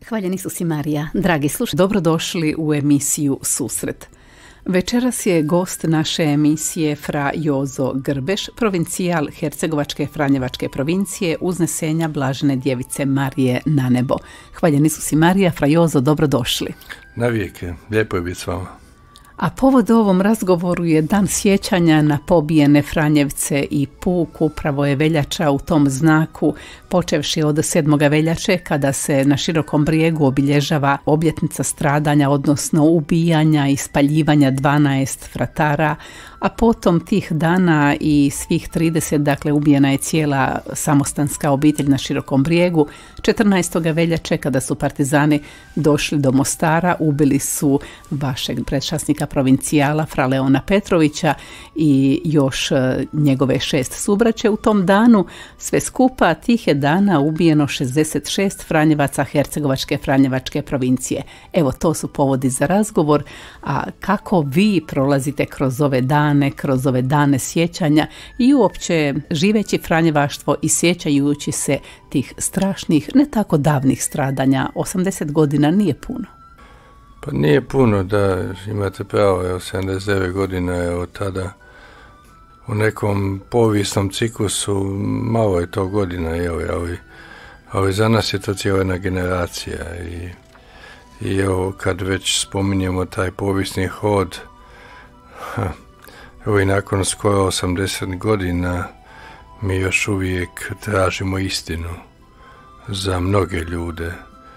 Hvaljen Isus i Marija. Dragi slušatelji, dobrodošli u emisiju Susret. Večeras je gost naše emisije fra Jozo Grbeš, provincijal Hercegovačke Franjevačke provincije Uznesenja Blažene Djevice Marije na nebo. Hvaljen Isus i Marija, fra Jozo, dobrodošli. Navijeke, lijepo je biti s vama. A povod ovom razgovoru je dan sjećanja na pobijene Franjevce i puk. Upravo je veljača u tom znaku, počevši od 7. veljače kada se na Širokom Brijegu obilježava obljetnica stradanja, odnosno ubijanja i spaljivanja 12 fratara, a potom tih dana i svih 30, dakle ubijena je cijela samostanska obitelj na Širokom Brijegu. 14. veljače kada su partizani došli do Mostara, ubili su vašeg predšasnika provincijala fra Leona Petrovića i još njegove 6 subraće. U tom danu sve skupa tih je dana ubijeno 66 Franjevaca Hercegovačke Franjevačke provincije. Evo, to su povodi za razgovor. A kako vi prolazite kroz ove dane sjećanja i uopće živeći franjevaštvo i sjećajući se tih strašnih, ne tako davnih stradanja? 80 godina nije puno. Pa nije puno, da, imate pravo, 79 godina je od tada. U nekom povijesnom ciklusu malo je to godina, ali za nas je to cijela jedna generacija i evo, kad već spominjemo taj povijesni hod, evo i nakon skoro 80 godina mi još uvijek tražimo istinu za mnoge ljude.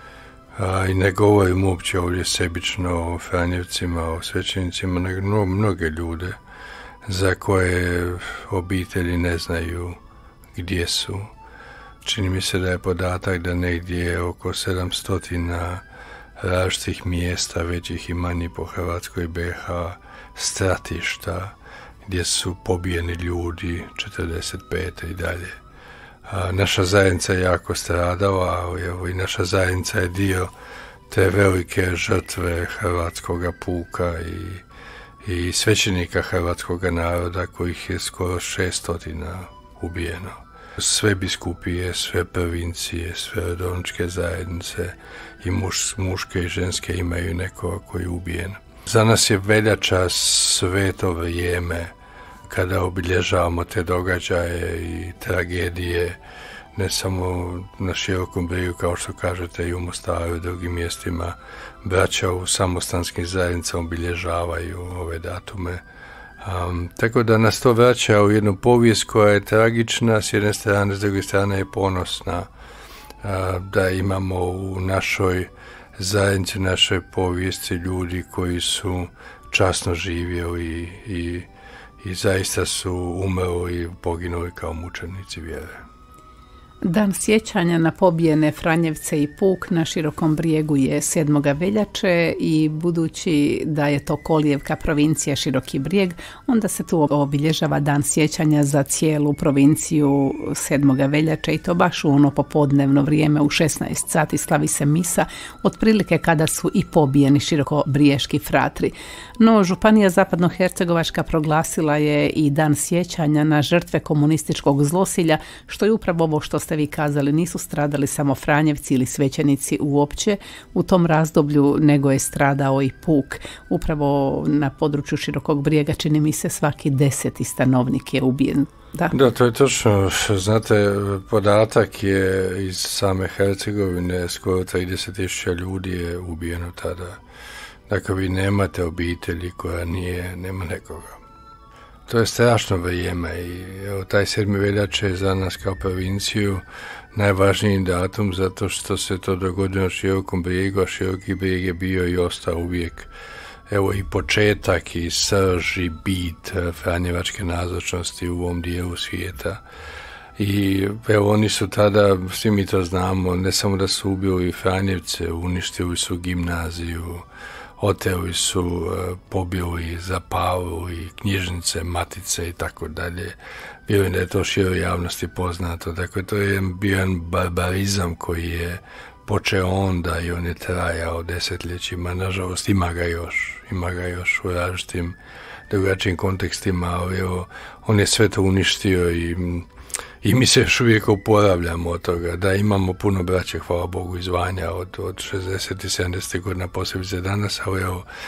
I ne govorim uopće ovdje sebično o Franjevcima, o svećenicima, nego mnoge ljude za koje obitelji ne znaju gdje su. Čini mi se da je podatak da negdje oko 700 različitih mjesta, većih i manjih po Hrvatskoj BiH, stratišta gdje su pobijeni ljudi 45. i dalje. Naša zajednica je jako stradala, ali evo i naša zajednica je dio te velike žrtve hrvatskoga puka i svećenika hrvatskoga naroda, kojih je skoro 600 ubijeno. Sve biskupije, sve provincije, sve rodovničke zajednice i muške i ženske imaju nekoga koji je ubijen. Za nas je veljača sveto vrijeme kada obilježavamo te događaje i tragedije, ne samo na Širokom Brijegu, kao što kažete, i u Mostaru i drugim mjestima. Braća u samostanskim zajednicama obilježavaju ove datume. Tako da nas to vraća u jednu povijest koja je tragična s jedne strane, s druge strane je ponosna da imamo u našoj zajednici, našoj povijesti ljudi koji su časno živjeli i zaista su umrli i poginuli kao mučenici vjere. Dan sjećanja na pobijene Franjevce i puk na Širokom Brijegu je 7. veljače i budući da je to kolijevka provincija Široki Brijeg, onda se tu obilježava dan sjećanja za cijelu provinciju 7. veljače i to baš u ono popodnevno vrijeme u 16 sati slavi se misa, otprilike kada su i pobijeni širokobriješki fratri. No, Županija Zapadnohercegovačka proglasila je i dan sjećanja na žrtve komunističkog zlosilja, što je upravo ovo što ste vi kazali, nisu stradali samo Franjevci ili svećenici uopće u tom razdoblju, nego je stradao i puk. Upravo na području Širokog Brijega, čini mi se, svaki 10. stanovnik je ubijen. Da, to je točno. Znate, podatak je iz same Hercegovine, skoro 30.000 ljudi je ubijeno tada. Dakle, vi nemate obitelji koja nema nekoga. To je strašno vrijeme i evo, taj 7. veljače je za nas kao provinciju najvažniji datum zato što se to dogodilo na Širokom Brijegu, a Široki Brijeg je bio i ostao uvijek evo i početak i srž i bit franjevačke nazočnosti u ovom dijelu svijeta. I evo, oni su tada, svi mi to znamo, ne samo da su ubili Franjevce, uništili su gimnaziju, oteli su, pobili, zapalili knjižnice, matice i tako dalje. Vjerujem da je to široj javnosti poznato. Dakle, to je bio jedan barbarizam koji je počeo onda i on je trajao desetljećima. Nažalost, ima ga još u različitim drugačijim kontekstima, ali on je sve to uništio i mi se još uvijek oporavljamo od toga, da imamo puno braće, hvala Bogu, izvanja od 60. i 70. godina, posebice danas, ali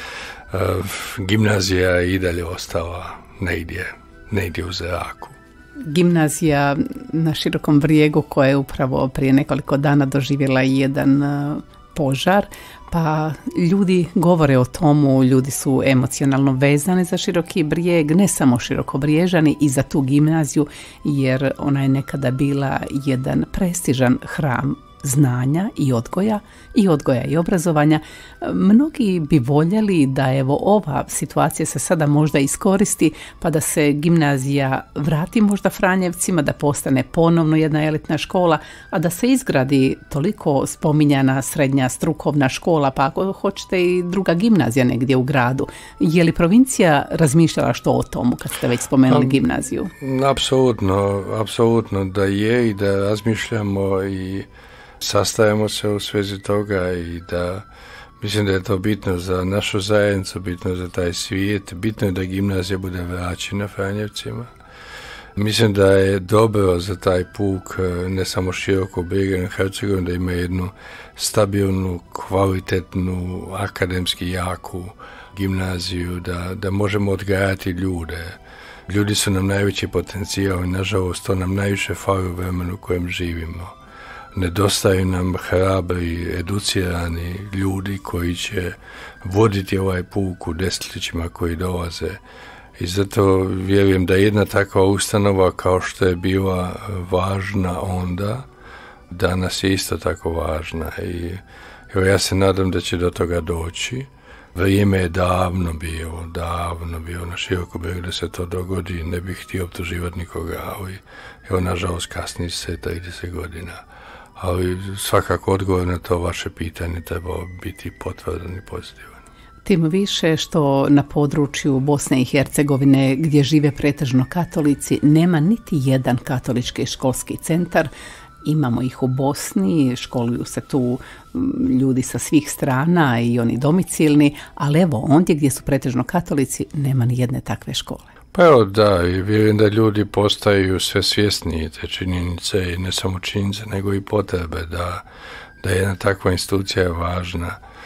gimnazija je i dalje ostala negdje u zraku. Gimnazija na Širokom Brijegu koja je upravo prije nekoliko dana doživjela jedan požar, pa ljudi govore o tomu, ljudi su emocionalno vezani za Široki Brijeg, ne samo Širokobriježani i za tu gimnaziju, jer ona je nekada bila jedan prestižan hram znanja i odgoja i obrazovanja. Mnogi bi voljeli da evo ova situacija se sada možda iskoristi pa da se gimnazija vrati možda Franjevcima, da postane ponovno jedna elitna škola, a da se izgradi toliko spominjana srednja strukovna škola, pa ako hoćete i druga gimnazija negdje u gradu. Je li provincija razmišljala što o tomu kad ste već spomenuli gimnaziju? Apsolutno da je i da razmišljamo i sastajemo se u svezi toga i da mislim da je to bitno za našu zajednicu, bitno za taj svijet, bitno je da gimnazija bude vraćena Franjevcima. Mislim da je dobro za taj puk, ne samo Širokog Brijega i Hercegovine, da ima jednu stabilnu, kvalitetnu, akademski jaku gimnaziju, da možemo odgajati ljude. Ljudi su nam najveći potencijal i nažalost to nam najviše fali u vremenu u kojem živimo. Nedostaju nam hrabri, educirani ljudi koji će voditi ovaj puk u desetljećima koji dolaze. I zato vjerujem da jedna takva ustanova kao što je bila važna onda, danas je isto tako važna. I ja se nadam da će do toga doći. Vrijeme je davno bilo na Širokom Brijegu da se to dogodi. Ne bih htio optuživati nikoga, ali nažalost kasni se 30 godina. Ali svakako odgovor na to vaše pitanje trebao biti potvrdan i pozitivan. Tim više što na području Bosne i Hercegovine gdje žive pretežno katolici nema niti jedan katolički školski centar. Imamo ih u Bosni, školuju se tu ljudi sa svih strana i oni domicilni, ali evo ondje gdje su pretežno katolici nema ni jedne takve škole. Pa evo da, i vjerujem da ljudi postaju sve svjesniji te činjenice i ne samo činjenice, nego i potrebe da jedna takva institucija je važna.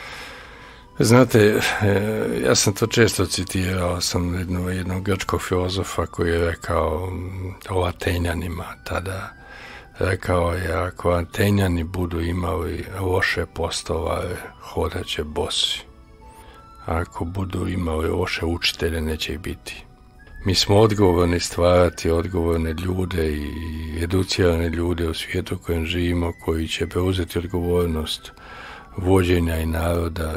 Znate, ja sam to često citirao, sam jednog grčkog filozofa koji je rekao o Atenjanima tada. Rekao je, ako Atenjani budu imali loše postolare, hodat će bosi. Ako budu imali loše učitelje, neće ih biti. Mi smo odgovorni stvarati odgovorne ljude i educirane ljude u svijetu u kojem živimo, koji će preuzeti odgovornost vođenja i naroda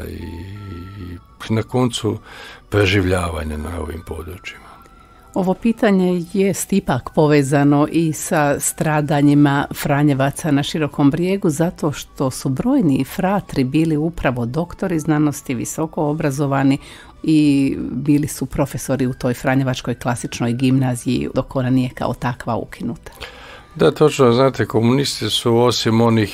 i na koncu preživljavanja na ovim područjima. Ovo pitanje jest ipak povezano i sa stradanjima Franjevaca na Širokom Brijegu, zato što su brojni fratri bili upravo doktori znanosti, visoko obrazovani i bili su profesori u toj Franjevačkoj klasičnoj gimnaziji dok ona nije kao takva ukinuta. Da, točno, znate, komunisti su osim onih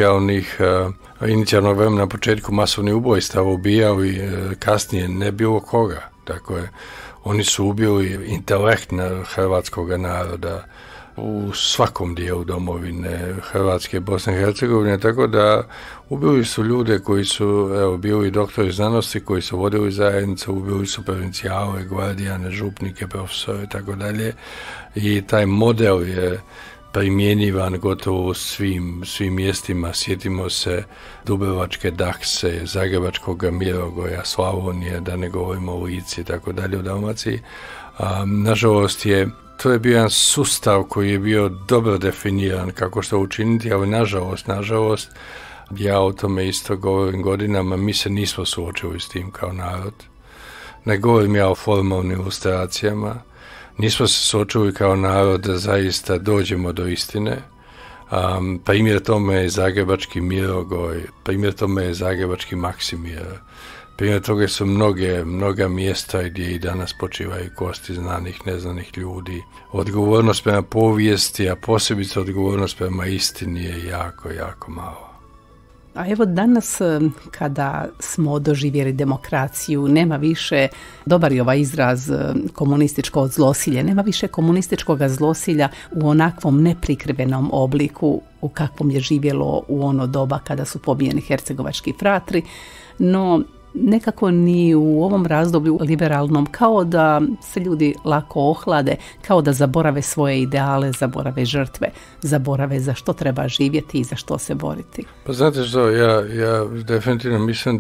inicijalnog vremena na početku masovnih ubojstava ubijali kasnije ne bilo koga. Dakle, oni su ubili intelekt hrvatskog naroda u svakom dijelu domovine Hrvatske, Bosne i Hercegovine, tako da ubili su ljude koji su bili doktori znanosti, koji su vodili zajednicu, ubili su provincijale, gvardijane, župnike, profesore i tako dalje. I taj model je primjenjivan gotovo u svim mjestima. Sjetimo se Dubrovačke Dakse, Zagrebačkog Mirogoja, Slavonije, da ne govorimo o Lici i tako dalje u Dalmaciji. Nažalost to je bio jedan sustav koji je bio dobro definiran kako što učiniti, ali nažalost, ja o tome isto govorim godinama, mi se nismo suočili s tim kao narod. Ne govorim ja o formalnim ilustracijama, nismo se suočili kao narod da zaista dođemo do istine. Primjer tome je Zagrebački Mirogoj, primjer tome je Zagrebački Maksimir. Primjer toga su mnoga mjesta gdje i danas počivaju kosti znanih, neznanih ljudi. Odgovornost prema povijesti, a posebice odgovornost prema istini je jako, jako malo. A evo danas kada smo doživjeli demokraciju, nema više, dobar je ovaj izraz komunističko zlosilje, nema više komunističkog zlosilja u onakvom neprikrivenom obliku u kakvom je živjelo u ono doba kada su pobijeni hercegovački fratri, no nekako ni u ovom razdoblju liberalnom, kao da se ljudi lako ohlade, kao da zaborave svoje ideale, zaborave žrtve, zaborave za što treba živjeti i za što se boriti. Pa znate što, ja definitivno mislim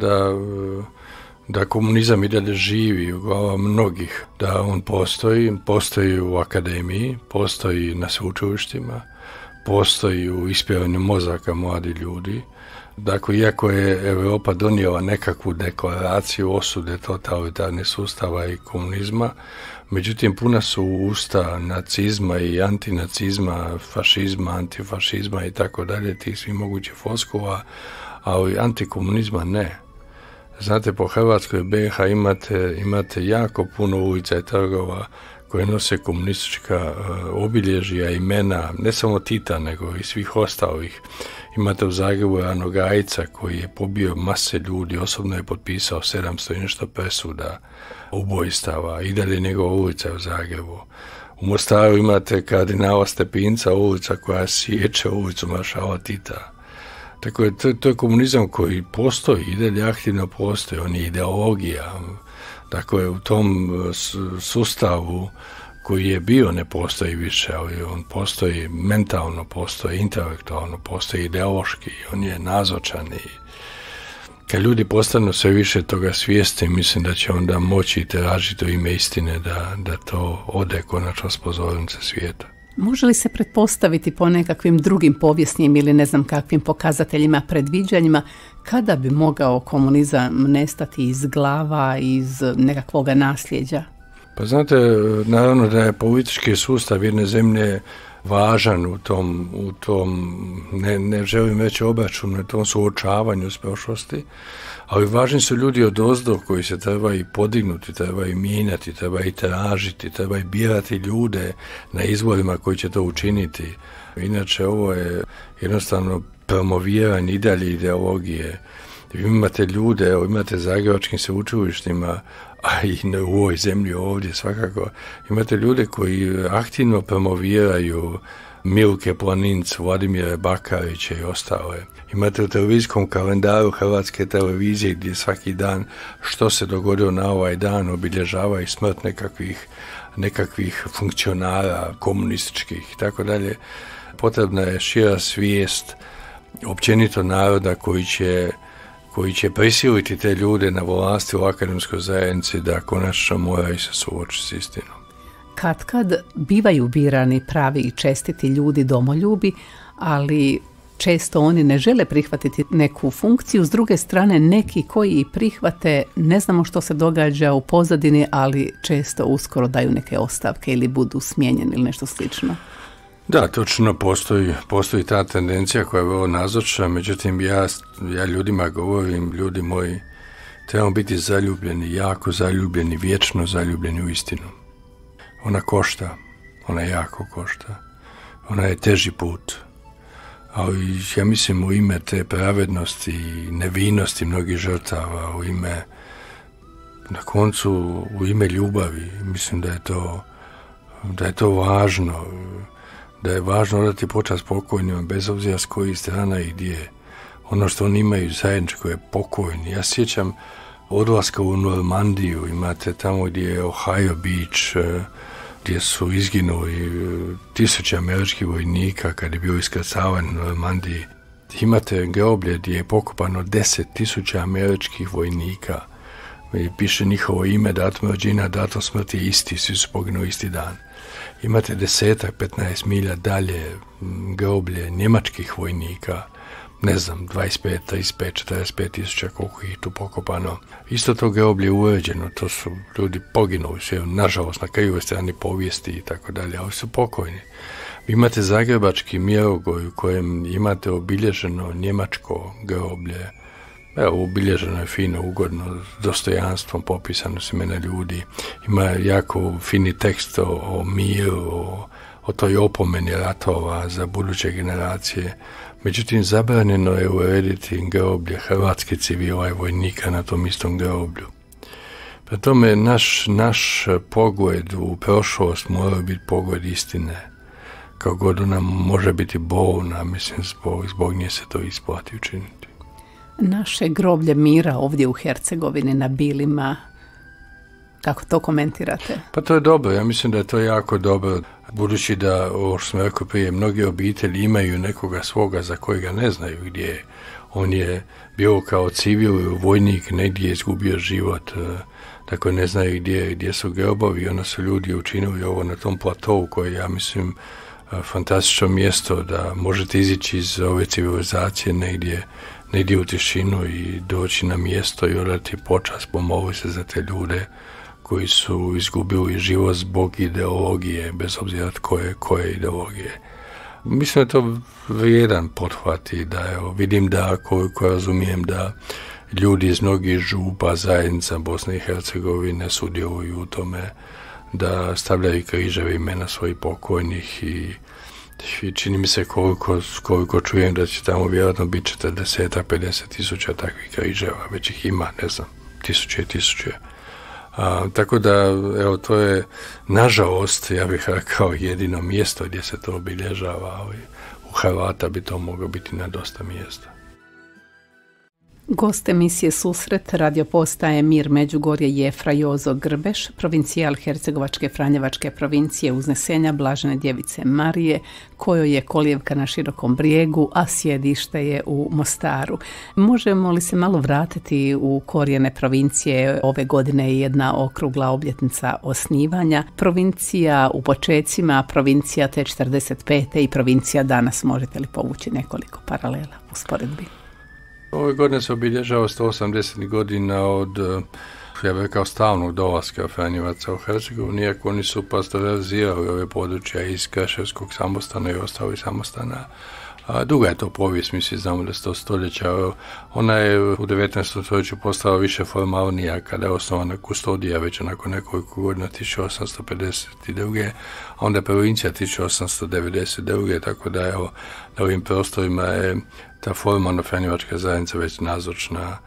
da komunizam i dalje živi u glava mnogih, da on postoji u akademiji, postoji na sveučilištima, postoji u ispjevanju mozaka mladih ljudi. Dakle, iako je Europa donijela nekakvu deklaraciju osude totalitarnih sustava i komunizma, međutim puna su usta nacizma i antinacizma, fašizma, antifašizma i tako dalje, tih svih mogućih floskula, ali antikomunizma ne. Znate, po Hrvatskoj BiH imate jako puno ulica i trgova koje nose komunistička obilježja, imena, ne samo Tita, nego i svih ostalih. Imate u Zagrebu Ranogajca koji je pobio mase ljudi, osobno je potpisao 700 i nešto presuda ubojstava, i dalje njegova ulica u Zagrebu. U Mostaru imate kardinala Stepinca, ulica koja sječe ulicu maršala Tita. Tako je, to je komunizam koji postoji, i dalje aktivno postoji, on je ideologija. Dakle, u tom sustavu koji je bio ne postoji više, ali on postoji mentalno, postoji intelektualno, postoji ideološki, on je nazočan i kad ljudi postanu sve više toga svijesti, mislim da će onda moći tražiti u ime istine da to ode konačno s pozornice svijeta. Može li se pretpostaviti po nekakvim drugim povijesnim ili ne znam kakvim pokazateljima, predviđanjima, kada bi mogao komunizam nestati iz glava, iz nekakvoga nasljeđa? Pa znate, naravno da je politički sustav jedne zemlje važan u tom ne želim reći obračunu, u tom suočavanju s prošlosti, ali važni su ljudi odozdo koji se trebaju podignuti, trebaju mijenjati, trebaju tražiti, trebaju birati ljude na izborima koji će to učiniti. Inače, ovo je jednostavno promoviranje i dalje ideologije. Vi imate ljude, imate zagrebačkim sveučilištima, a i u ovoj zemlji ovdje svakako, imate ljude koji aktivno promoviraju Milke Planinc, Vladimira Bakarića i ostale. Imate u televizijskom kalendaru Hrvatske televizije gdje svaki dan što se dogodilo na ovaj dan obilježava i smrt nekakvih funkcionara komunističkih i tako dalje. Potrebna je šira svijest općenito naroda koji će prisiliti te ljude na vlasti u akademskoj zajednici da konačno moraju se suočiti s istinom. Kad bivaju birani pravi i čestiti ljudi, domoljubi, ali često oni ne žele prihvatiti neku funkciju, s druge strane neki koji prihvate, ne znamo što se događa u pozadini, ali često uskoro daju neke ostavke ili budu smijenjeni ili nešto slično. Da, točno postoji ta tendencija koja je vrlo nazočna, međutim ja ljudima govorim, ljudi moji, trebamo biti zaljubljeni, jako zaljubljeni, vječno zaljubljeni u istinu. Ona košta, ona jako košta, ona je teži put, ali ja mislim u ime te pravednosti i nevinosti mnogih žrtava, na koncu u ime ljubavi, mislim da je to važno, da je važno odati počast pokojnima bez obzira s kojih strana i gdje. Ono što oni imaju zajedničko je pokojni. Ja sjećam odlaska u Normandiju, imate tamo gdje je Ohio Beach, gdje su izginuli 1000 američkih vojnika kad je bio iskrcavan u Normandiji. Imate groblje gdje je pokopano 10.000 američkih vojnika. Piše njihovo ime, datum rođenja, datum smrti isti, svi su poginuli isti dan. Imate 10-15 milja dalje groblje njemačkih vojnika, ne znam, 25, 35, 45 tisuća koliko ih tu pokopano. Isto to groblje je uređeno, to su ljudi poginuli, sve nažalost na krivoj strani povijesti i tako dalje, ali su pokojni. Vi imate zagrebački Mirogoj u kojem imate obilježeno njemačko groblje. Evo, obilježeno je fino, ugodno, s dostojanstvom popisano su imena ljudi. Ima jako fini tekst o miru, o toj opomeni ratova za buduće generacije. Međutim, zabranjeno je urediti groblje hrvatske civila i vojnika na tom istom groblju. Prema tome, naš pogled u prošlost mora biti pogled istine. Kao god ona može biti bolna, mislim, zbog nje se to isplati učiniti. Naše groblje mira ovdje u Hercegovini na Bilima, kako to komentirate? Pa to je dobro, ja mislim da je to jako dobro, budući da, ovo što smo rekao prije, mnogi obitelji imaju nekoga svoga za kojega ne znaju gdje je. On je bio kao civil, vojnik, negdje je izgubio život, tako ne znaju gdje su grobovi, onda su ljudi učinili ovo na tom platovu koje, ja mislim, fantastično mjesto da možete izići iz ove civilizacije negdje u tišinu i doći na mjesto i odati počast, pomoliti se za te ljude koji su izgubili život zbog ideologije, bez obzira koje ideologije. Mislim da je to vrijedan pothvat i da vidim da, koliko razumijem, da ljudi iz mnogih župa, zajednica Bosne i Hercegovine sudjeluju u tome da stavljaju križeve imena svojih pokojnih i čini mi se koliko čujem da će tamo vjerojatno biti 40-50 tisuća takvih križeva, već ih ima, ne znam, tisuće i tisuće. Tako da, evo, to je, nažalost, ja bih rekao, jedino mjesto gdje se to obilježava, ali u Hrvata bi to moglo biti na dosta mjesta. Gost emisije Susret radio postaje Mir Međugorje Jefra Jozo Grbeš, provincijal Hercegovačke Franjevačke provincije Uznesenja Blažene Djevice Marije, kojoj je kolijevka na Širokom Brijegu, a sjedište je u Mostaru. Možemo li se malo vratiti u korijene provincije? Ove godine je jedna okrugla obljetnica osnivanja. Provincija u počecima, provincija te 45. i provincija danas. Možete li povući nekoliko paralela u sporedbi? Ove godine se obilježava 180 godina od, ja bih rekao, stalnog dolaska Franjevaca u Hercegovini, iako oni su pastorizirali ove područja iz Krševskog samostana i ostalih samostana. Duga je to povijest, mi svi znamo da je 100 stoljeća. Ona je u 19. stoljeću postala više formalnija kada je osnovana kustodija već nakon nekoliko godina 1852. A onda je provincija 1892. Tako da evo, na ovim prostorima je ta formalna franjevačka zajednica već nazočna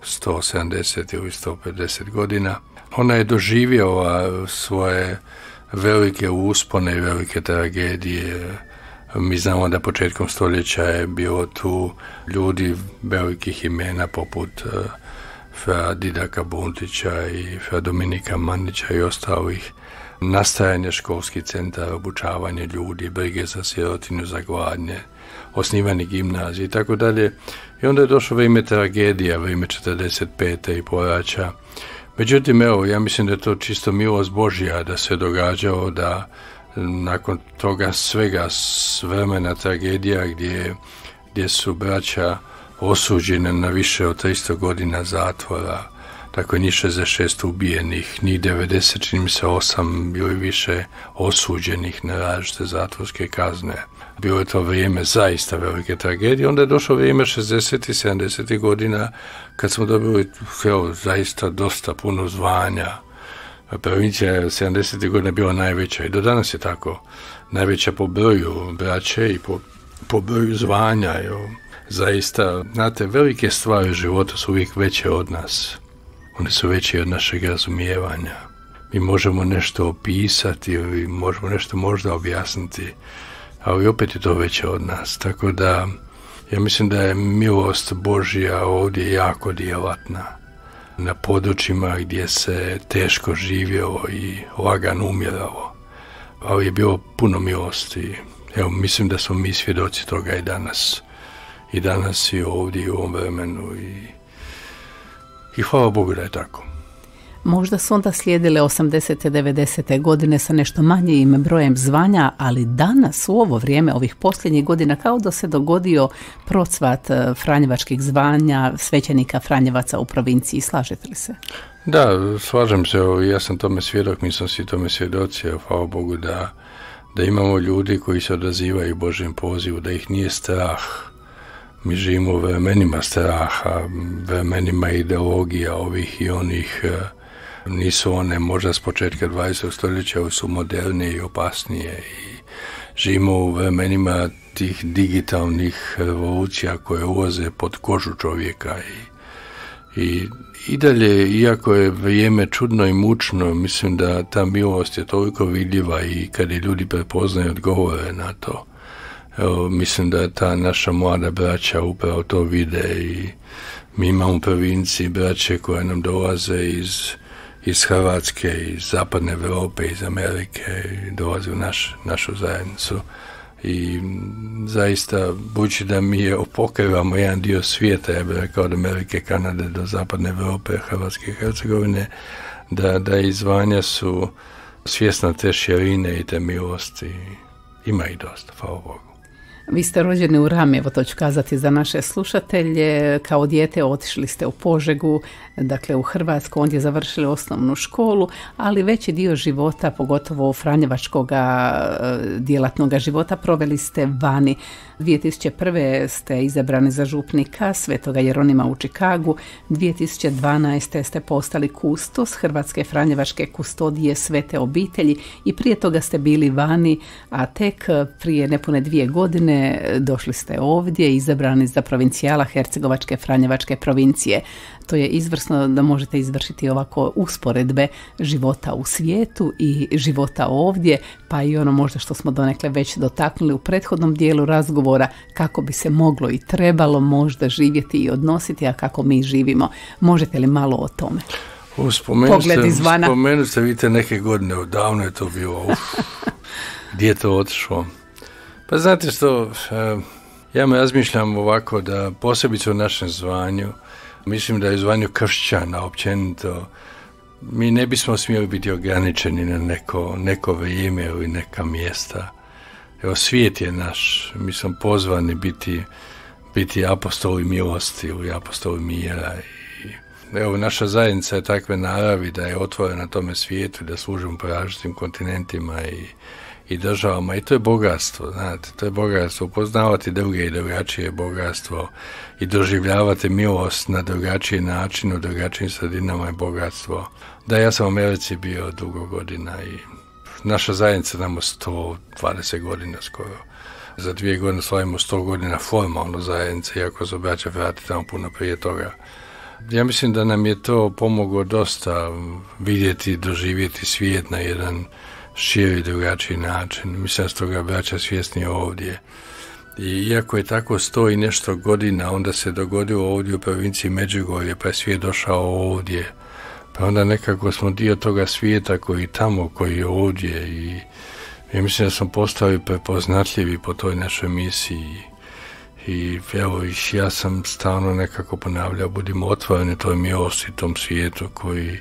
170 ili 150 godina. Ona je doživjela svoje velike uspone i velike tragedije. Mi znamo da početkom stoljeća je bilo tu ljudi velikih imena poput fra Didaka Buntića i fra Dominika Mandića i ostalih. Nastajanje školskih centara, obučavanje ljudi, brige za sirotinju, za gladnje, osnivanje gimnazije i tako dalje. I onda je došlo vrijeme tragedija, vrijeme 45. i poraća. Međutim, evo, ja mislim da je to čisto milost Božja da se događalo da nakon toga svega vremena tragedija gdje su braća osuđene na više od 300 godina zatvora, tako je njih 66 ubijenih, njih 90, čini mi se 8 ili više osuđenih na različite zatvorske kazne. Bilo je to vrijeme zaista velike tragedije, onda je došlo vrijeme 60. i 70. godina kad smo dobili zaista dosta puno zvanja. Provincija 70. godine bila najveća i do danas je tako. Najveća po broju braće i po broju zvanja. Zaista, znate, velike stvari u životu su uvijek veće od nas. One su veće od našeg razumijevanja. Mi možemo nešto opisati ili možemo nešto možda objasniti, ali opet je to veće od nas. Tako da, ja mislim da je milost Božja ovdje jako djelatna. Na područjima gdje se teško živjelo i lagano umiralo. Ali je bilo puno milosti. Evo, mislim da smo mi svjedoci toga i danas. I danas i ovdje i u ovom vremenu. I hvala Bogu da je tako. Možda su onda slijedile 80. 90. godine sa nešto manjim brojem zvanja, ali danas u ovo vrijeme ovih posljednjih godina kao da se dogodio procvat franjevačkih zvanja, svećenika Franjevaca u provinciji. Slažete li se? Da, slažem se. Ja sam tome svjedok, mi smo svi tome svjedoci. Hvala Bogu da imamo ljudi koji se odazivaju Božjem pozivu, da ih nije strah. Mi živimo u vremenima straha, vremenima ideologija ovih i onih. Nisu one možda s početka 20. stoljeća, ali su modernije i opasnije. I živimo u vremenima tih digitalnih revolucija koje ulaze pod kožu čovjeka i dalje, iako je vrijeme čudno i mučno, mislim da ta milost je toliko vidljiva i kad je ljudi prepoznaju odgovore na to. Evo, mislim da ta naša mlada braća upravo to vide i mi imamo provinci braće koje nam dolaze iz Hrvatske, iz zapadne Europe, iz Amerike i dolaze u našu zajednicu. I zaista, budući da mi pokrivamo jedan dio svijeta, ja bih rekao od Amerike, Kanade do zapadne Europe, Hrvatske i Hercegovine, da izvanja su svjesna te širine i te milosti. Ima ih dosta, hvala Bogu. Vi ste rođeni u Ramjevo, to ću kazati za naše slušatelje. Kao dijete otišli ste u Požegu, dakle u Hrvatsku, ondje završili osnovnu školu, ali veći dio života, pogotovo franjevačkog djelatnog života, proveli ste vani. 2001. ste izabrani za župnika Svetoga Jeronima u Čikagu, 2012. ste postali kustos Hrvatske franjevačke kustodije Svete obitelji i prije toga ste bili vani, a tek prije nepune 2 godine došli ste ovdje, izabrani za provincijala Hercegovačke franjevačke provincije. To je izvrsno da možete izvršiti ovako usporedbe života u svijetu i života ovdje, pa i ono možda što smo donekle već dotaknuli u prethodnom dijelu razgovora, kako bi se moglo i trebalo možda živjeti i odnositi, a kako mi živimo. Možete li malo o tome? Pogled izvana. Spomenuli ste, vidite, neke godine, odavno je to bilo. Gdje je to otišlo? Pa znate što, ja me razmišljam ovako da posebice u našem zvanju, mislim da je zvanju kršćana općenito, mi ne bismo smjeli biti ograničeni na neko vrijeme ili neka mjesta. Evo, svijet je naš, mi smo pozvani biti apostoli milosti ili apostoli mira. Evo, naša zajednica je takve naravi da je otvorena tome svijetu, da služimo po različitim kontinentima i državama, i to je bogatstvo, znate, to je bogatstvo, upoznavati druge i drugačije bogatstvo i doživljavati milost na drugačiji način, u drugačijim sredinama je bogatstvo. Da, ja sam u Americi bio dugo godina i naša zajednica nam 120 godina skoro. Za 2 godine slavimo 100 godina formalno zajednice, iako se braća vrati tamo puno prije toga. Ja mislim da nam je to pomoglo dosta vidjeti, doživjeti svijet na jedan širi, drugačiji način. Mislim da su toga braća svjesni ovdje. I iako je tako 100 i nešto godina, onda se dogodilo ovdje u provinciji Međugorje, pa je svijet došao ovdje. Pa onda nekako smo dio toga svijeta koji tamo, koji je ovdje. I mislim da smo postali prepoznatljivi po toj našoj misiji. I evo, ja sam stalno nekako ponavljao, budimo otvoreni toj milosti, tom svijetu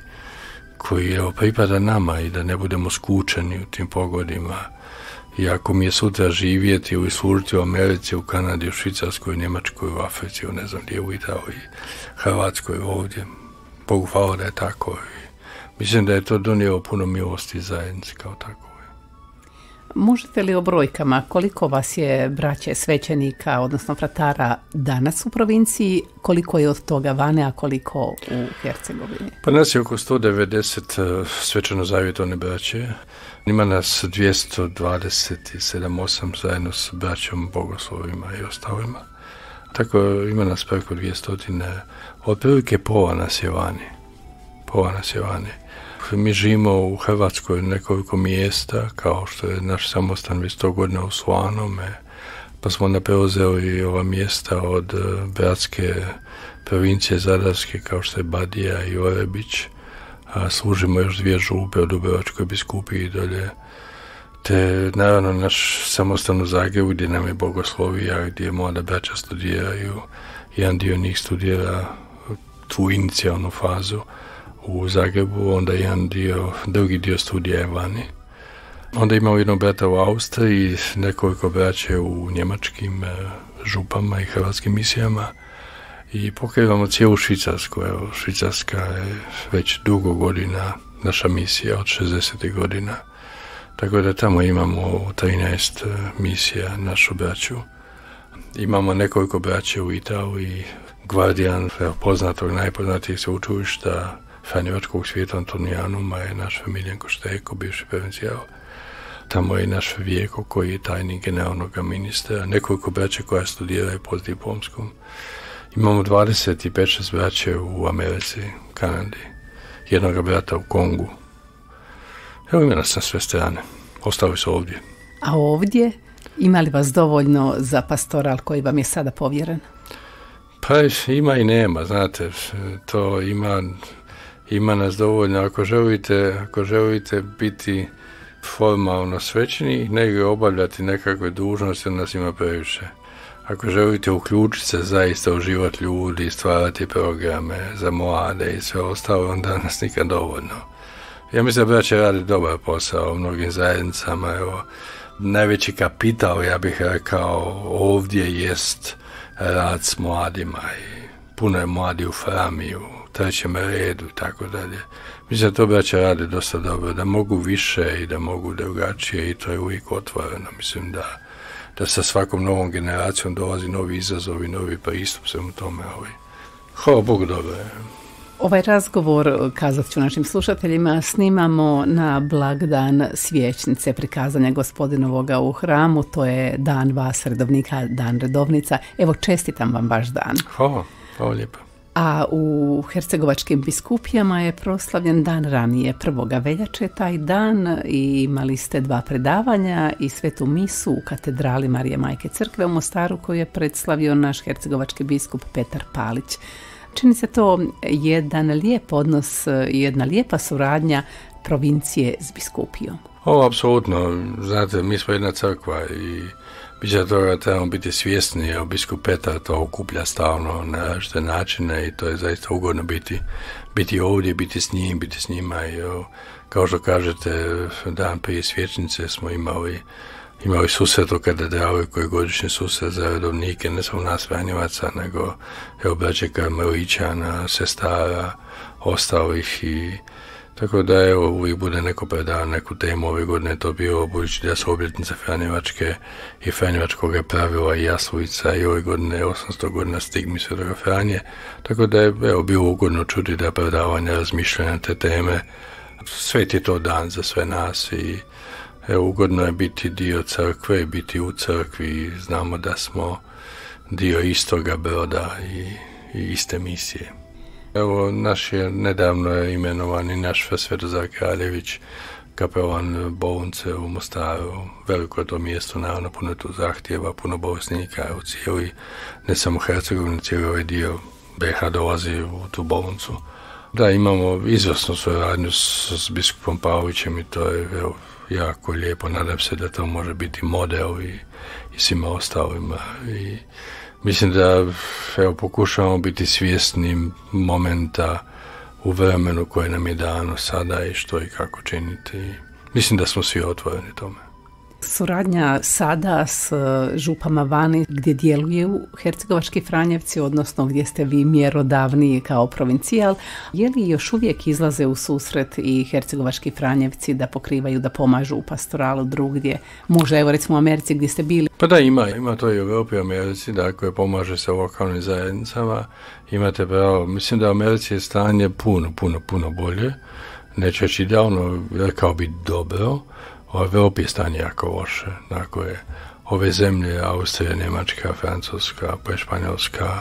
koji evo, pripada nama i da ne budemo skučeni u tim pogodima. I ako mi je sutra živjeti ili služiti u Americi, u Kanadi, u Švicarskoj, u Njemačkoj, u Africi, u ne znam gdje, u Italiji, Hrvatskoj, ovdje, Bogu hvala da je tako. I mislim da je to donijelo puno milosti zajednici kao tako. Možete li o brojkama, koliko vas je braće svećenika, odnosno fratara, danas u provinciji, koliko je od toga vane, a koliko u Hercegovini? Pa nas je oko 190 svečano-zavjetovne braće. Ima nas 227-8 zajedno s braćom, bogoslovima i ostalima. Tako ima nas preko 200. Otprilike pola nas je vani. Mi živimo u Hrvatskoj nekoliko mjesta, kao što je naš samostan već 100 godina u Slanome, pa smo onda preuzeli ova mjesta od bratske provincije Zadarske, kao što je Badija i Orebić, a služimo još 2 župe od Dubrovačkoj biskupiji i dolje, te naravno naš samostan u Zagrebu gdje nam je bogoslovija, gdje mlada braća studiraju, jedan dio njih studira tu inicijalnu fazu u Zagrebu, onda drugi dio studija je vani. Onda imamo jednog brata u Austriji, nekoliko braće u njemačkim župama i hrvatskim misijama i pokrivamo cijelu Švicarsku. Evo, Švicarska je već dugo godina naša misija, od 60. godina. Tako da tamo imamo 13 misija našu braću. Imamo nekoliko braće u Italiji, Guardian, poznatog, najpoznatijeg sveučilišta Franjevačkog svijeta Antonijanuma je naš Miljenko Šteko, bivši provincijal. Tamo je i naš Vijeko koji je tajnik generalnog ministra, nekoliko braće koja studiraju postdiplomskom. Imamo 25-6 braće u Americi, Kanadi, jednog brata u Kongu. Evo ima nas na sve strane, ostali su ovdje. A ovdje, ima li vas dovoljno za pastoral koji vam je sada povjeren? Pa ima i nema, znate, to ima nas dovoljno. Ako želite biti formalno svećenik, nego obavljati nekakve dužnosti, nas ima previše. Ako želite uključiti se zaista u život ljudi, stvarati programe za mlade i sve ostalo, onda nas nikad dovoljno. Ja mislim da braće radi dobar posao u mnogim zajednicama. Evo, najveći kapital, ja bih rekao, ovdje jest rad s mladima i puno je mladi u Frami, u trećem redu i tako dalje. Mislim da to braća rade dosta dobro, da mogu više i da mogu drugačije i to je uvijek otvoreno. Mislim da sa svakom novom generacijom dolazi novi izazovi, novi pristup svemu tome. Hvala Bogu, dobro je. Ovaj razgovor, kazat ću našim slušateljima, snimamo na blagdan Svječnice, prikazanja Gospodinovoga u hramu. To je dan vas redovnika, dan redovnica. Evo, čestitam vam vaš dan. Hvala lijepo. A u hercegovačkim biskupijama je proslavljen dan ranije, 1. veljače taj dan, i imali ste 2 predavanja i svetu misu u katedrali Marije Majke Crkve u Mostaru koju je predstavio naš hercegovački biskup Petar Palić. Čini se to jedan lijep odnos, jedna lijepa suradnja provincije s biskupijom. Apsolutno. Znate, mi smo jedna crkva i biće toga trebamo biti svjesni, jer biskup Petar to okuplja stalno na različite načine i to je zaista ugodno biti ovdje, biti s njim, biti s njima. I, kao što kažete, dan prije Svječnice smo imali susret u katedrali koji je godišnji susret za redovnike, ne samo nas Franjevaca, nego braće Karmeličana, sestara, ostalih i tako da uvijek bude neko predavanje, neku temu. Ove godine je to bilo, budući da su obljetnice Franjevačke i Franjevačkog pravila i Jaslica i ove godine 800 godina stigmi Svetoga Franje, tako da je bilo ugodno čuti da predavanja razmišljanja te teme. Svet je to dan za sve nas i ugodno je biti dio crkve, biti u crkvi, znamo da smo dio istoga broda i iste misije. Evo, nedavno je imenovan i naš Svetozar Kraljević, kapelan bolnice u Mostaru. Veliko je to mjesto, naravno, puno tu zahtjeva, puno bolesnika, cijeli, ne samo Hercegovina, cijeli ovaj dio BiH dolazi u tu bolnicu. Da, imamo izvrsnu suradnju s biskupom Pavlićem i to je jako lijepo. Nadam se da to može biti model i svima ostalima. I mislim da pokušavamo biti svjesni momenta u vremenu koje nam je dano sada i što i kako činiti. Mislim da smo svi otvoreni tome. Suradnja sada s župama vani gdje djeluju hercegovački Franjevci, odnosno gdje ste vi mjerodavniji kao provincijal, je li još uvijek izlaze u susret i hercegovački Franjevci da pokrivaju, da pomažu u pastoralu drugdje? Možda evo recimo u Americi gdje ste bili? Pa da, ima to i u Europi i Americi, dakle pomaže se lokalnim zajednicama, imate pravo. Mislim da u Americi je stanje puno bolje, neću reći idealno, rekao bi dobro. U Europi je stanje jako loše. Dakle, ove zemlje, Austrija, Njemačka, Francuska, pa Španjolska,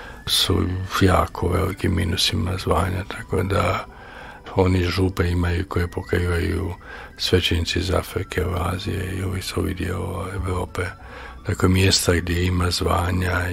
su jako velikim minusima zvanja, tako da oni župe imaju koje pokrivaju svećenici iz Afrike, Azije i ovih dijelova Europe. Dakle, mjesta gdje ima zvanja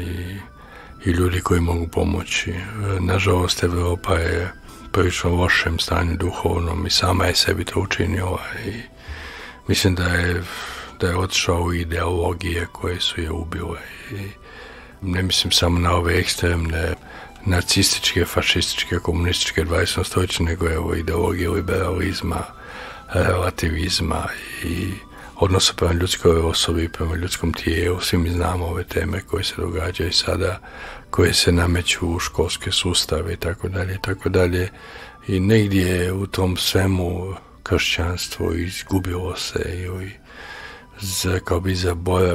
i ljudi koji mogu pomoći. Nažalost, Europa je prilično lošem stanju duhovnom i sama je sebi to učinila i mislim da je otišao u ideologije koje su je ubile i ne mislim samo na ove ekstremne nacističke, fašističke, komunističke 20. stoljeća, nego je ideologije liberalizma, relativizma i odnosa prema ljudskoj osobi, prema ljudskom tijelu. Svi mi znamo ove teme koje se događaju sada, koje se nameću u školske sustave i tako dalje. I negdje u tom svemu kršćanstvo izgubilo se ili kao bi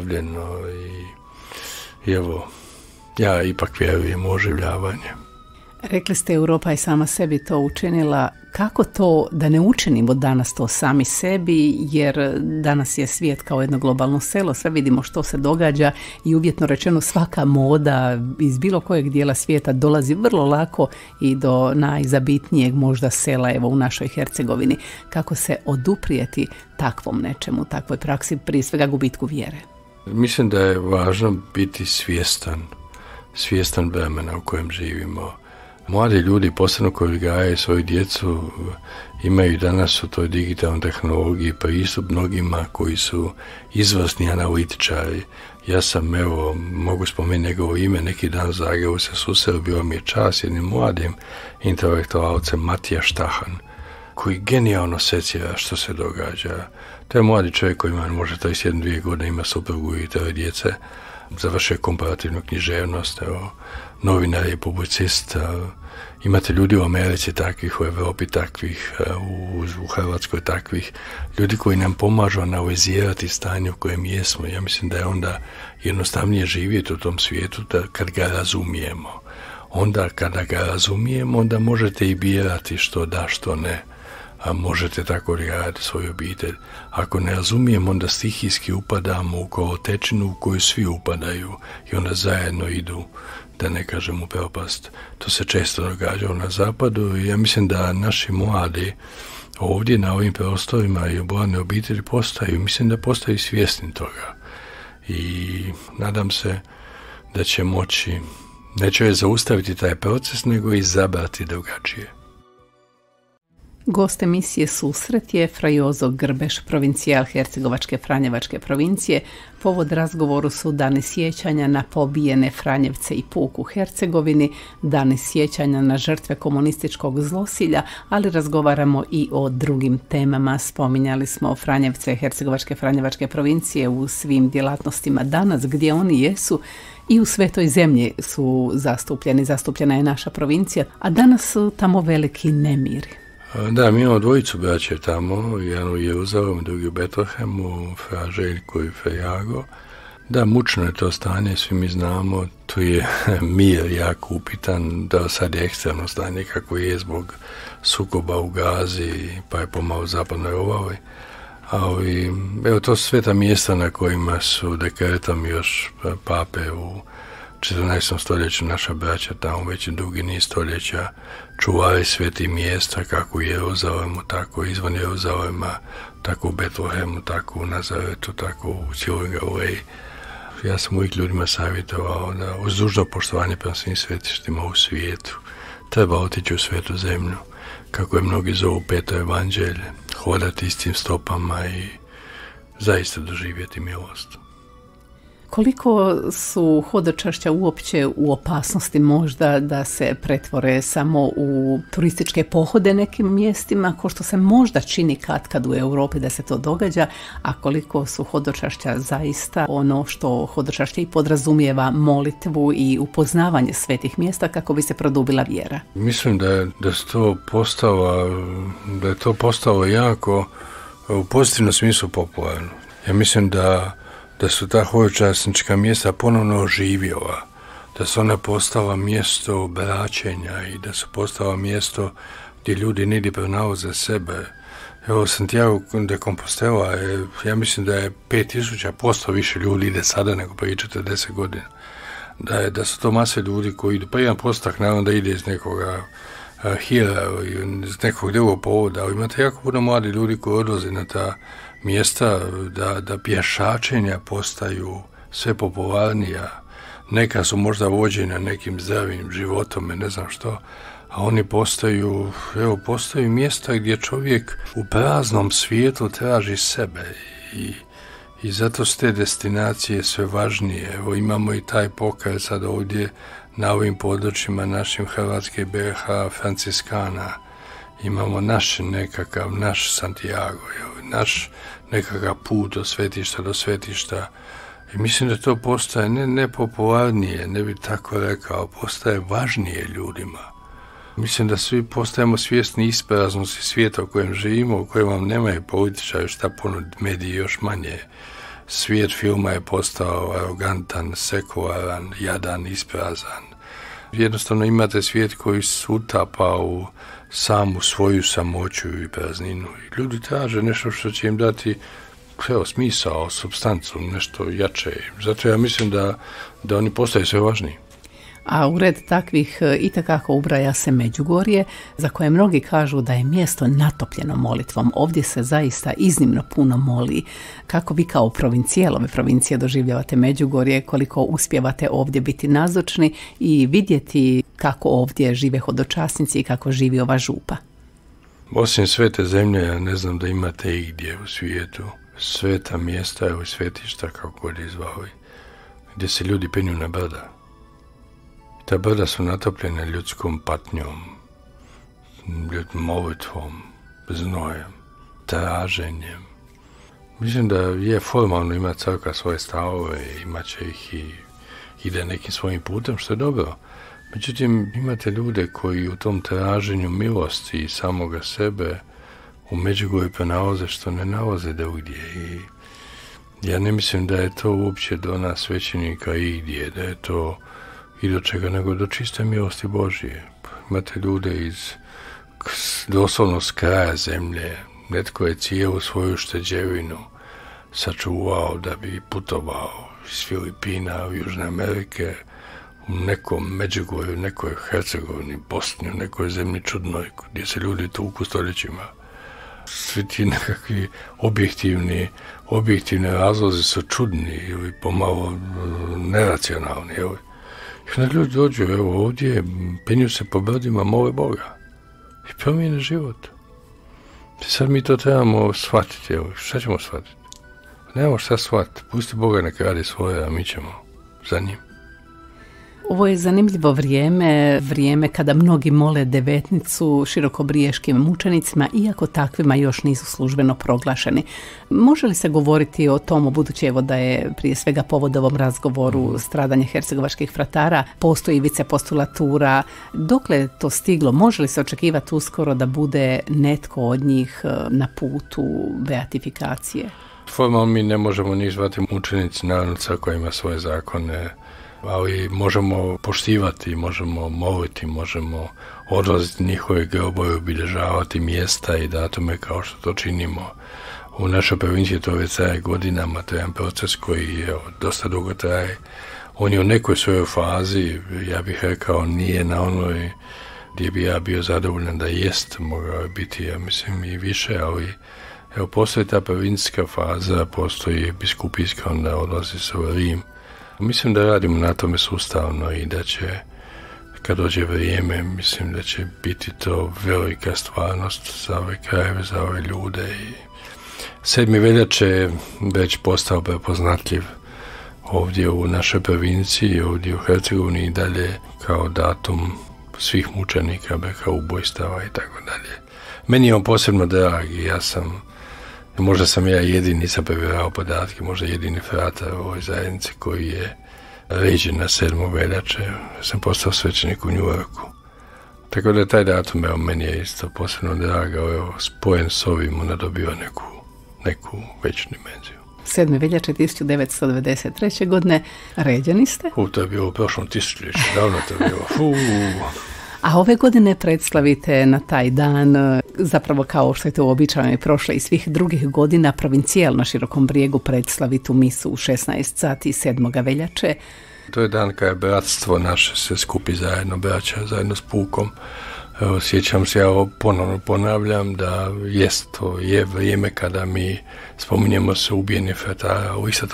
zaboravljeno i evo, ja ipak vjerujem u oživljavanje. Rekli ste, Europa je sama sebi to učinila. Kako to da ne učinimo danas to sami sebi, jer danas je svijet kao jedno globalno selo, sve vidimo što se događa i uvjetno rečeno svaka moda iz bilo kojeg dijela svijeta dolazi vrlo lako i do najzabitnijeg možda sela, evo u našoj Hercegovini. Kako se oduprijeti takvom nečemu, takvoj praksi, prije svega gubitku vjere? Mislim da je važno biti svjestan vremena u kojem živimo. Mladi ljudi, posebno koji gajaju svoju djecu, imaju danas u toj digitalnoj tehnologiji pristup mnogima koji su izvrsni analitičari. Ja sam, evo, mogu spomenuti njegovo ime, neki dan u Zagrebu se susreo, bio mi je čast jednim mladim intelektualcem, Matija Štahan, koji genijalno secira što se događa. To je mladi čovjek koji ima možda 31-2 godine, ima suprugu i 3 djece, završio komparativnu književnost, evo, novinar je publicist, imate ljudi u Americi takvih, u Europi takvih, u Hrvatskoj takvih, ljudi koji nam pomažu analizirati stanje u kojem jesmo. Ja mislim da je onda jednostavnije živjeti u tom svijetu kad ga razumijemo. Onda kada ga razumijemo, onda možete i birati što da, što ne. A možete tako raditi svoju obitelj. Ako ne razumijemo, onda stihijski upadamo u kolotečinu u koju svi upadaju i onda zajedno idu, da ne kažem, u propast. To se često događa na zapadu i ja mislim da naši mladi ovdje na ovim prostorima i u mladoj obitelji postaju svjesni toga. I nadam se da će moći, neće zaustaviti taj proces, nego izabrati drugačije. Gost emisije Susret je Fra Jozo Grbeš, provincijal Hercegovačke Franjevačke provincije. Povod razgovoru su dani sjećanja na pobijene Franjevce i puk u Hercegovini, dani sjećanja na žrtve komunističkog zlosilja, ali razgovaramo i o drugim temama. Spominjali smo Franjevce Hercegovačke Franjevačke provincije u svim djelatnostima danas, gdje oni jesu. I u svetoj zemlji su zastupljena je naša provincija, a danas su tamo veliki nemiri. Da, mi imamo dvojicu braće tamo, jedan u Jeruzalemu, drugi u Betlehemu, Fra Željko i Fra Jago. Da, mučno je to stanje, svi mi znamo, tu je mir jako upitan, da sad je ekstremno stanje kako je zbog sukoba u Gazi, pa je pomalo zapadnoj obali. Ali, evo, to su sve ta mjesta na kojima su dekretom još pape u 14. stoljeću naša braća tamo već dugi niz stoljeća čuvali sveti mjesta, kako u Jeruzalemu, tako izvan Jeruzalema, tako u Betlehemu, tako u Nazaretu, tako u cijeloj Galileji. Ja sam uvijek ljudima savjetovao da uz dužno poštovanje prema svim svetištima u svijetu treba otići u svetu zemlju, kako je mnogi zovu peto evanđelje, hodati istim stopama i zaista doživjeti milost. Koliko su hodočašća uopće u opasnosti možda da se pretvore samo u turističke pohode nekim mjestima, ko što se možda čini kad u Europi da se to događa, a koliko su hodočašća zaista ono što hodočašće i podrazumijeva molitvu i upoznavanje svetih mjesta kako bi se produbila vjera? Mislim da je to postalo jako u pozitivnom smislu popularno. Ja mislim da su ta hodočasnička mjesta ponovno oživjela, da su ona postala mjesto obraćenja i da su postala mjesto gdje ljudi negdje pronalaze sebe. Evo, Santiago de Compostela ja mislim da je 5000% više ljudi ide sada nego prije 40 godina. Da su to mase ljudi koji idu, pa 1% naravno da ide iz nekoga hira ili iz nekog drugog povoda, ali imate jako puno mladi ljudi koji odlaze na ta mjesta, da pješačenja postaju sve popularnija. Neka su možda vođena nekim zdravim životom, ne znam što, a oni postaju mjesta gdje čovjek u praznom svijetu traži sebe i zato su te destinacije sve važnije. Evo, imamo i taj pokret sad ovdje na ovim područjima našim Hrvatske BiH Franciskana. Imamo naš Santiago, naš nekakav put od svetišta do svetišta. I mislim da to postaje ne popularnije, ne bi tako rekao, postaje važnije ljudima. Mislim da svi postajemo svjesni ispraznosti svijeta u kojem živimo, u kojem vam nemaju političari šta ponuditi, mediji još manje. Svijet filma je postao arogantan, sekularan, jadan, isprazan. Jednostavno imate svijet koji utapa u samu svoju samoću i prazninu. I ljudi traže nešto što će im dati smisao, supstancu, nešto jače. Zato ja mislim da oni postaju sve važniji. A u red takvih itekako ubraja se Međugorje, za koje mnogi kažu da je mjesto natopljeno molitvom. Ovdje se zaista iznimno puno moli. Kako vi kao provincijelove provincije doživljavate Međugorje, koliko uspijevate ovdje biti nazočni i vidjeti kako ovdje žive hodočasnici i kako živi ova župa? Osim svete zemlje, ja ne znam da imate igdje u svijetu sveta mjesta ili svetišta, kako god je zvali, gdje se ljudi penju na brda. Ta brda su natopljene ljudskom patnjom, molitvom, znojem, traženjem. Mislim da je formalno ima crkva svoje stavove, imat će ih i ide nekim svojim putem, što je dobro. Međutim, imate ljude koji u tom traženju milosti i samoga sebe u Međugorju pronalaze što ne nalaze drugdje. I ja ne mislim da je to uopće do nas svećenika igdje, da je to i do čega, nego do čiste milosti Božije. Imate ljude doslovno s kraja zemlje. Netko je cijelu svoju šteđevinu sačuvao da bi putovao iz Filipina u Južne Amerike, u nekom Međugorju, nekoj Hercegovini, Bosni, u nekoj zemlji čudnoj, gdje se ljudi tuku stoljećima. Svi ti nekakvi objektivni razlozi su čudni ili pomalo neracionalni. I onda ljudi dođu, evo ovdje, penju se po brdima, mole Boga i promijene život. I sad mi to trebamo shvatiti, evo, šta ćemo shvatiti? Nemamo šta shvatiti, pusti Boga neka radi svoje, a mi ćemo za njim. Ovo je zanimljivo vrijeme kada mnogi mole devetnicu širokobriješkim mučenicima, iako takvima još nisu službeno proglašeni. Može li se govoriti o tomu, budući evo da je prije svega povod ovom razgovoru stradanje hercegovačkih fratara, postoji vicepostulatura, dokle je to stiglo? Može li se očekivati uskoro da bude netko od njih na putu beatifikacije? Formalno mi ne možemo njih zvati mučenici, naravno crkva ima svoje zakone, ali možemo poštivati, možemo moliti, možemo odlaziti njihove grobove, obilježavati mjesta i datume kao što to činimo. U našoj provinciji to već traje godinama, to je jedan proces koji dosta dugo traje. On je u nekoj svojoj fazi, ja bih rekao, nije na onoj gdje bi ja bio zadovoljan da jest, mogao biti, ja mislim, i više, ali evo, postoji ta provincijska faza, postoji biskupijska, onda odlazi se u Rim. Mislim da radimo na tome sustavno i da će, kad dođe vrijeme, mislim da će biti to velika stvarnost za ove krajeve, za ove ljude. I 7. veljače je već postao prepoznatljiv ovdje u našoj provinciji, ovdje u Hercegovini i dalje kao datum svih mučenika, kao ubojstava i tako dalje. Meni je on posebno drag i možda sam ja jedini, nisam provjerao podatke, možda jedini fratar u ovoj zajednici koji je ređen na 7. veljače. Sam postao svećenik u New Yorku. Tako da taj datum, evo, meni je isto posebno draga, evo, spojen s ovim, ona dobiva neku veću dimenziju. 7. veljače 1993. godine ređeni ste? To je bilo u prošlom tisućljeću, davno to je bilo. A ove godine predslavite na taj dan, zapravo kao što je to uobičajeno i prošle i svih drugih godina, provincijal na Širokom Brijegu predslaviti u misu u 16 sati 7. veljače. To je dan kada bratstvo naše se skupi zajedno, braća zajedno s pukom. Evo, sjećam se, ja ponovno ponavljam da to je vrijeme kada mi spominjemo se ubijeni fratara,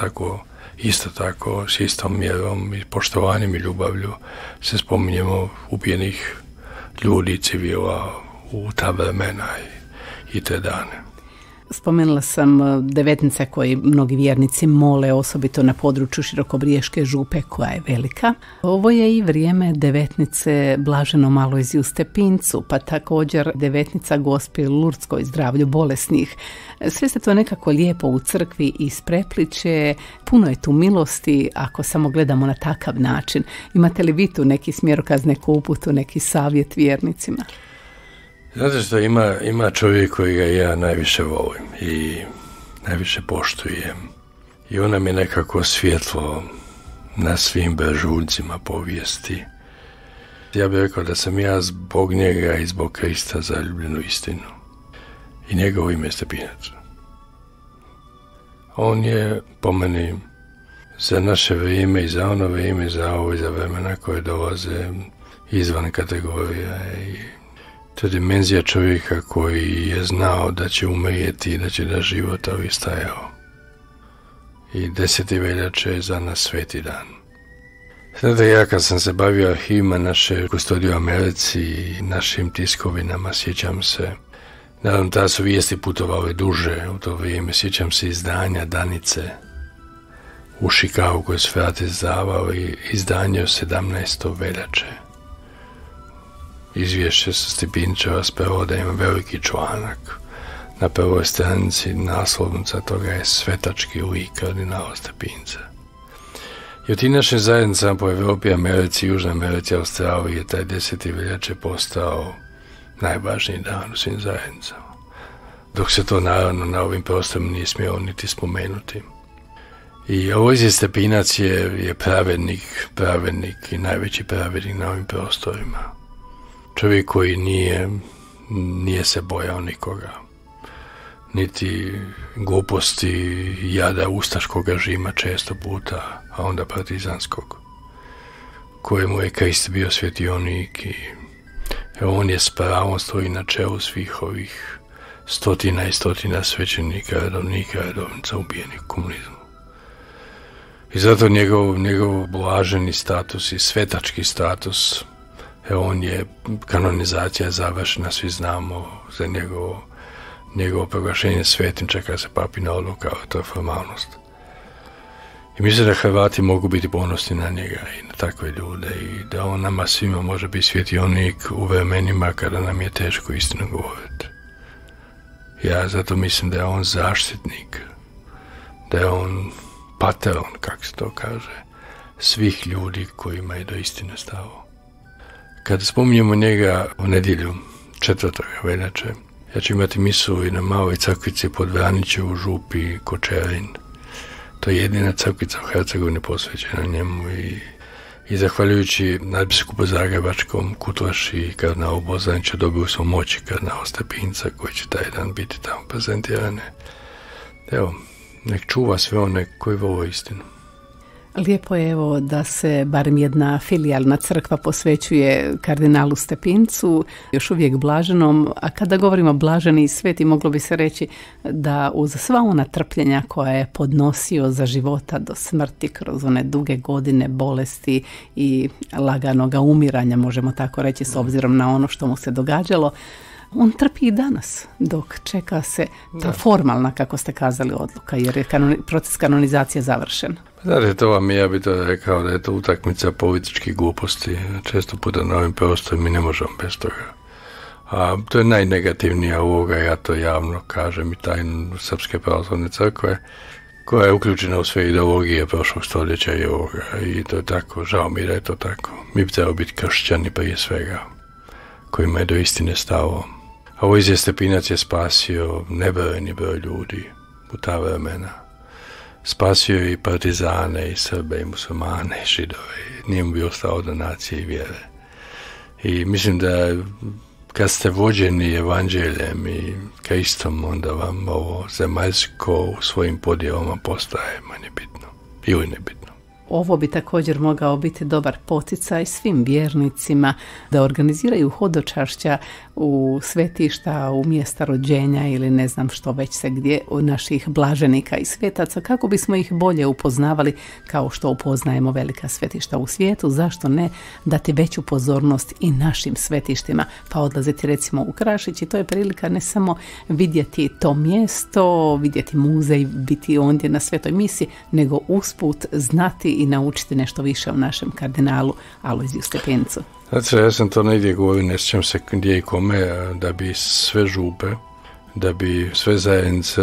isto tako s istom mjerom i poštovanjem i ljubavlju se spominjemo ubijenih ljudi, civila u ta vremena i te dane. Spomenula sam devetnice koji mnogi vjernici mole, osobito na području Širokobriješke župe koja je velika. Ovo je i vrijeme devetnice Blaženom Alojziju Stepincu, pa također devetnica Gospi Lurdskoj zdravlju bolesnih. Sve se to nekako lijepo u crkvi isprepliče, puno je tu milosti ako samo gledamo na takav način. Imate li vi tu neki smjerokaz, neku uputu, neki savjet vjernicima? Znate što, ima čovjek koji ga ja najviše volim i najviše poštujem. I on nam je nekako svjetlo na svim brežuljcima povijesti. Ja bih rekao da sam ja zbog njega i zbog Krista zaljubljen u istinu. I njegovo ime je Stepinac. On je po meni za naše vrijeme i za ono vrijeme, za ovo i za vremena koje dolaze izvan kategorija. I to je dimenzija čovjeka koji je znao da će umrijeti i da će da života stajao. I 10. veljače je za nas sveti dan. Znate, ja kad sam se bavio arhivima naše kustodije u Americi i našim tiskovinama, sjećam se, naravno tada su vijesti putovale duže u to vrijeme, sjećam se izdanja Danice u Chicagu koje su Frat izdavao i izdanje od 17. veljače. Izvješće sa Stepinčeva s prevoda ima veliki članak. Na prvoj stranici naslovnica toga je svetački lik kardinala Stepinca. I u tim našim zajednicama po Evropi, Americi, Južnoj Americi, Australiji je taj 10. veljače postao najvažniji dan u svim zajednicama. Dok se to naravno na ovim prostorima nije smjelo niti spomenuti. I Alojzije Stepinac je pravednik i najveći pravednik na ovim prostorima. Čovjek koji nije se bojao nikoga. Niti gluposti jada ustaškog režima često puta, a onda partizanskog, kojemu je Krist bio svjetionik i on je s pravom stoji na čelu svih ovih stotina i stotina svećenika, redovnika, redovnica ubijenih u komunizmu. I zato njegov blaženi status i svetački status, on je kanonizacija završena, svi znamo za njegovo proglašenje svetim, čeka se papina odluka, ali to je formalnost. I mislim da Hrvati mogu biti ponosni na njega i na takve ljude i da on nama svima može biti svjetionik u vremenima kada nam je teško istinu govoriti. Ja zato mislim da je on zaštitnik, da je on patron, kako se to kaže, svih ljudi kojima je do istine stalo. Kada spominjemo njega u nedjelju 4. veljače, ja ću imati misu i na maloj crkvici pod Vraniću u župi Kočerin. To je jedina crkvica u Hercegovini posvećena njemu i zahvaljujući nadbiskupu Zagrebačkom Kutlaši i kardinalu Bozaniću dobili smo moći kardinala Stepinca koji će taj dan biti tamo prezentirane. Evo, nek čuva sve one koji vole istinu. Lijepo je evo da se barem jedna filijalna crkva posvećuje kardinalu Stepincu, još uvijek blaženom, a kada govorimo blaženi i sveti, moglo bi se reći da uz sva ona trpljenja koja je podnosio za života do smrti kroz one duge godine bolesti i laganoga umiranja, možemo tako reći s obzirom na ono što mu se događalo, on trpi i danas dok čeka se ta formalna, kako ste kazali, odluka, jer je proces kanonizacije završen. Znate, to vam ja bi to rekao da je to utakmica političkih gluposti. Često puta na ovim prostorima mi ne možemo bez toga. A to je najnegativnija uloga, ja to javno kažem, i tajnu Srpske pravoslavne crkve, koja je uključena u sve ideologije prošlog stoljeća i ovoga. I to je tako, žao mi da je to tako. Mi bi trebali biti kršćani prije svega, kojima je do istine stalo. A Alojzije Stepinac je spasio nebrojeni broj ljudi u ta vremena. Spasio i partizane, i Srbe, i muslimane, i Židove. Nije mu bio ostao do nacije i vjere. I mislim da kad ste vođeni evanđeljem i Kristom, onda vam ovo zemaljsko u svojim podjelama postaje manje bitno ili nebitno. Ovo bi također mogao biti dobar poticaj svim vjernicima da organiziraju hodočašća u svetišta, u mjesta rođenja ili ne znam što već se gdje u naših blaženika i svetaca, kako bismo ih bolje upoznavali kao što upoznajemo velika svetišta u svijetu. Zašto ne dati veću pozornost i našim svetištima, pa odlaziti recimo u Krašić, i to je prilika ne samo vidjeti to mjesto, vidjeti muzej, biti ondje na svetoj misi, nego usput znati i naučiti nešto više o našem kardinalu Alojziju Stepincu. Znači, ja sam to negdje govorio, ne sjećam se gdje i kome, da bi sve župe, da bi sve zajednice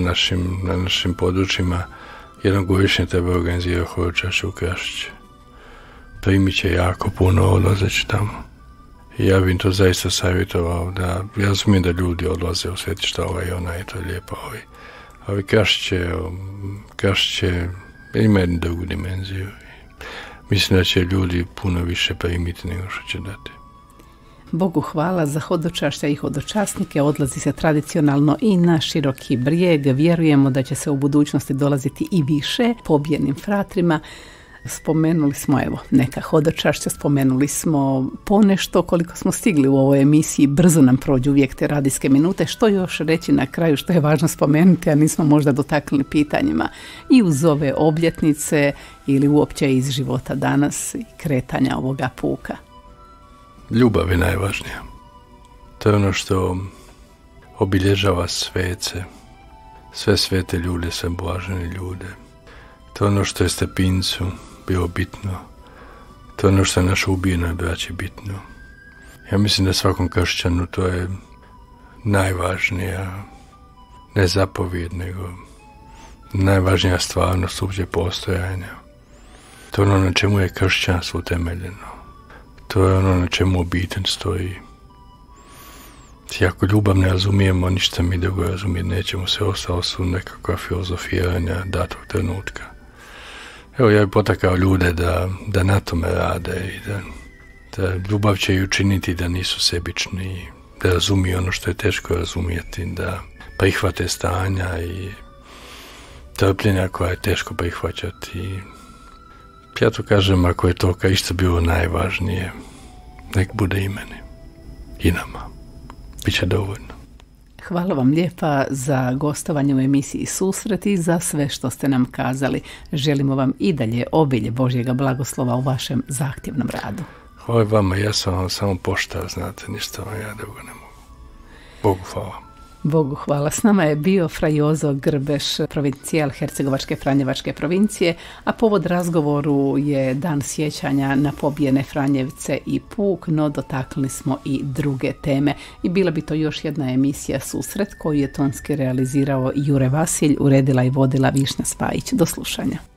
na našim područjima jednogodišnje treba organizirati hodočašće u Krašić. Primit će jako puno odlazeći tamo. I ja bih to zaista savjetovao, da ja razumijem da ljudi odlaze u svetišta i ona je to lijepo, ali Krašić će ima jednu drugu dimenziju. mislim da će ljudi puno više primiti nego što će dati. Bogu hvala za hodočašća i hodočasnike. Odlazi se tradicionalno i na Široki Brijeg. Vjerujemo da će se u budućnosti dolaziti i više pobijenim fratrima. Spomenuli smo neka hodočašća, spomenuli smo ponešto koliko smo stigli u ovoj emisiji. Brzo nam prođu uvijek te radijske minute. Što još reći na kraju što je važno spomenuti, a nismo možda dotaknuli pitanjima i uz ove obljetnice ili uopće iz života danas i kretanja ovoga puka? Ljubav je najvažnija. To je ono što obilježava svece, sve svete ljude, sve blažene ljude. To je ono što je Stepincu bilo bitno. To je ono što je našoj ubijenoj braći bitno. Ja mislim da svakom kršćanu to je najvažnija, ne zapovjed, nego najvažnija stvarnost uopće postojanja. To je ono na čemu je kršćanstvo utemeljeno. To je ono na čemu obitelj stoji. Ako ljubav ne razumijemo, ništa mi drugo razumijeti nećemo, se ostalo su nekakva filozofiranja datog trenutka. Evo, ja bih potakao ljude da na tome rade i da ljubav će i učiniti da nisu sebični, da razumiju ono što je teško razumijeti, da prihvate stanja i trpljenja koja je teško prihvaćati. Ja to kažem, ako je to kao isto bilo najvažnije, nek bude i meni i nama. Biće dovoljno. Hvala vam lijepa za gostovanje u emisiji Susret i za sve što ste nam kazali. Želimo vam i dalje obilje Božjega blagoslova u vašem zahtjevnom radu. Hvala vama, ja sam vam samo poštar, znate, ništa vam ja drugo ne mogu. Bogu hvala. Bogu hvala. S nama je bio fra Jozo Grbeš, provincijal Hercegovačke Franjevačke provincije, a povod razgovoru je dan sjećanja na pobijene Franjevce i Puk, no dotaknuli smo i druge teme. I bila bi to još jedna emisija Susret koju je tonski realizirao Jure Vasilj, uredila i vodila Višnja Spajić. Do slušanja.